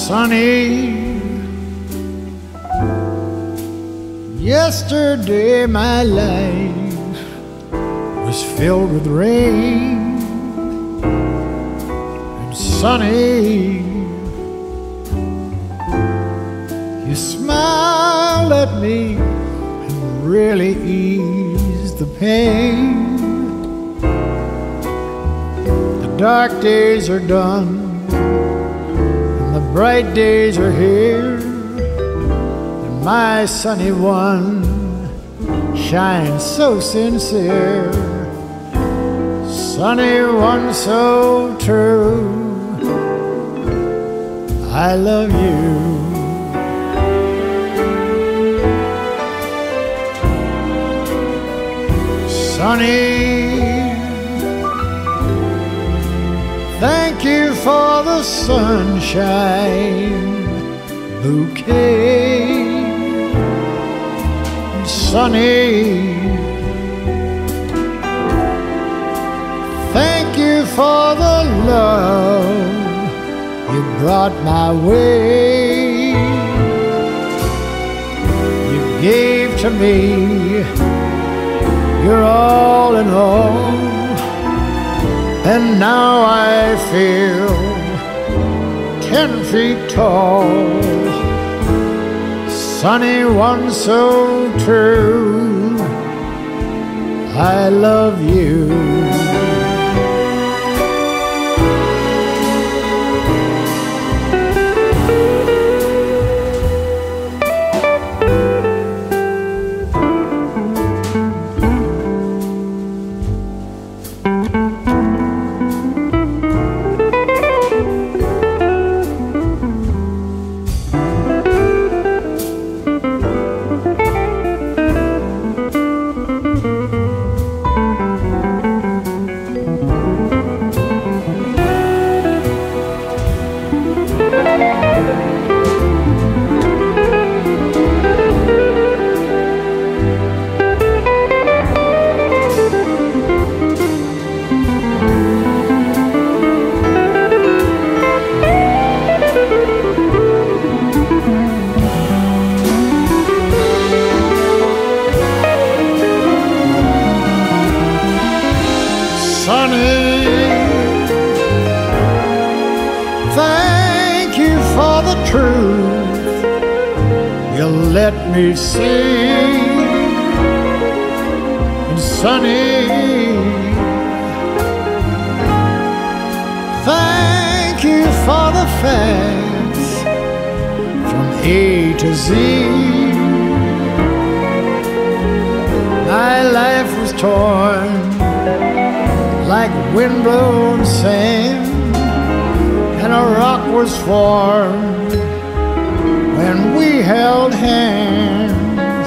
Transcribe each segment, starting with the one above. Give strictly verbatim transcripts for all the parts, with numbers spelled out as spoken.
sunny. Yesterday my life was filled with rain and sunny. You smiled at me and really eased the pain. The dark days are done and the bright days are here, and my sunny one shines so sincere. Sunny one so true, I love you. Sunny, thank you for the sunshine bouquet. Sunny, thank you for the love you brought my way. You gave to me your all in all, and now I feel ten feet tall. Sunny one so true, I love you. Sunny, thank you for the truth you let me see. And sunny, thank you for the facts from A to Z. My life was torn like windblown sand, and a rock was formed when we held hands.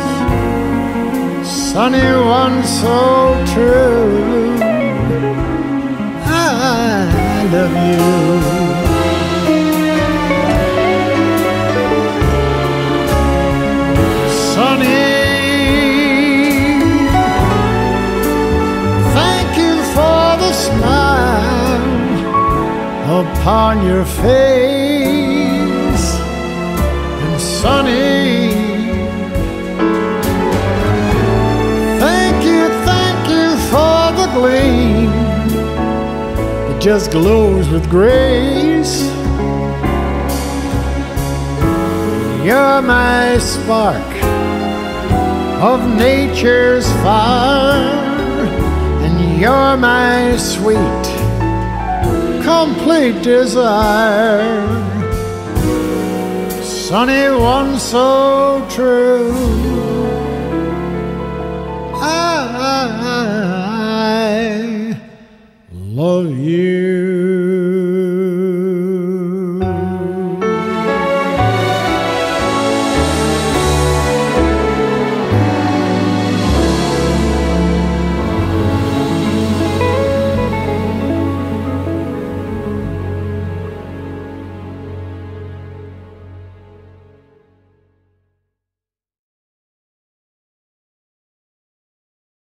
Sunny one so true, I love you. Sunny, upon your face. And sunny, thank you, thank you for the gleam that just glows with grace. You're my spark of nature's fire, and you're my sweet complete desire. Sunny one so true, I love you.